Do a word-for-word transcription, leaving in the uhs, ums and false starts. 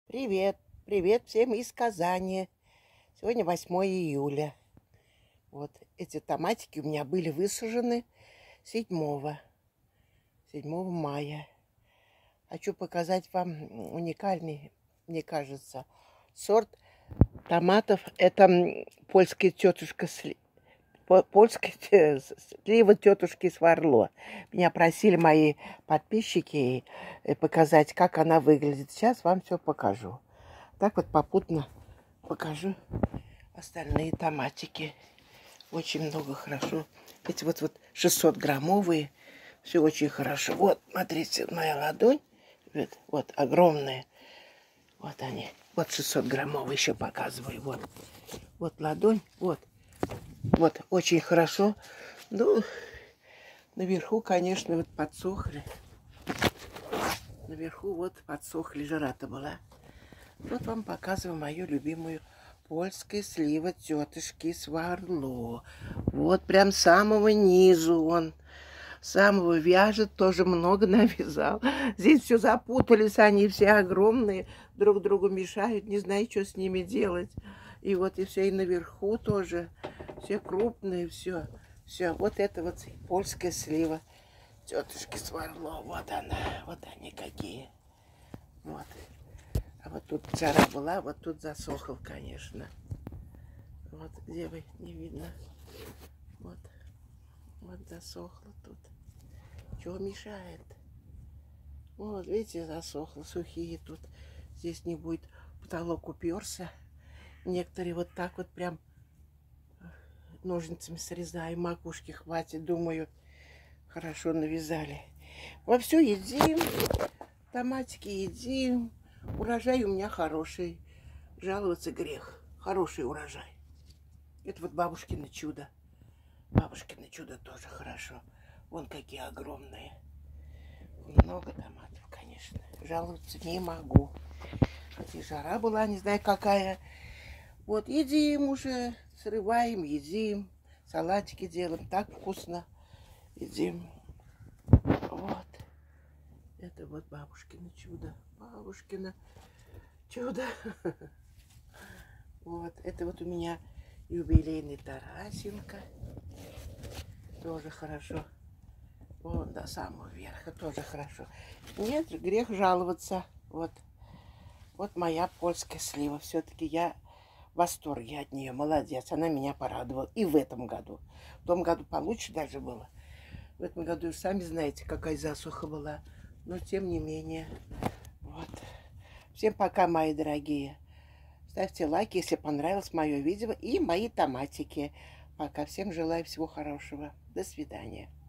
Привет, привет всем из Казани. Сегодня восьмое июля. Вот эти томатики у меня были высажены седьмого седьмого мая. Хочу показать вам уникальный, мне кажется, сорт томатов. Это м, польская тетушка Сли- по- польская те- слива тетушки Сварло. Меня просили мои подписчики э, показать, как она выглядит. Сейчас вам все покажу. Так вот попутно покажу остальные томатики. Очень много хорошо. Эти вот, вот шестьсот граммовые. Все очень хорошо. Вот, смотрите, моя ладонь. Вот, вот огромная. Вот они. Вот шестьсот граммовые еще показываю. Вот. Вот ладонь. Вот. Вот, очень хорошо. Ну, наверху, конечно, вот подсохли. Наверху вот подсохли. Жара-то была. Вот вам показываю мою любимую польскую слива тетушки Сварло. Вот прям с самого низу он. Самого вяжет, тоже много навязал. Здесь все запутались, они все огромные, друг другу мешают, не знаю, что с ними делать. И вот и все, и наверху тоже, все крупные, все. Все, вот это вот польская слива тетушки Сварло. Вот она, вот они какие. Вот. А вот тут жара была, вот тут засохл, конечно. Вот где вы, не видно. Вот, вот засохло тут. Чего мешает? Вот, видите, засохло, сухие тут. Здесь не будет, потолок уперся. Некоторые вот так вот прям ножницами срезаю, макушки хватит, думаю, хорошо навязали. Во все едим, томатики едим. Урожай у меня хороший. Жаловаться грех. Хороший урожай. Это вот бабушкино чудо. Бабушкино чудо тоже хорошо. Вон какие огромные. Много томатов, конечно. Жаловаться не могу. Хотя жара была, не знаю какая. Вот едим уже, срываем, едим. Салатики делаем. Так вкусно. Едим. Вот. Это вот бабушкино чудо. Бабушкино чудо. Вот. Это вот у меня юбилейный Тарасенко. Тоже хорошо. Вот до самого верха тоже хорошо. Нет, грех жаловаться. Вот. Вот моя польская слива. Все-таки я в восторге от нее. Молодец. Она меня порадовала. И в этом году. В том году получше даже было. В этом году, сами знаете, какая засуха была. Но тем не менее. Вот. Всем пока, мои дорогие. Ставьте лайки, если понравилось мое видео и мои томатики. Пока. Всем желаю всего хорошего. До свидания.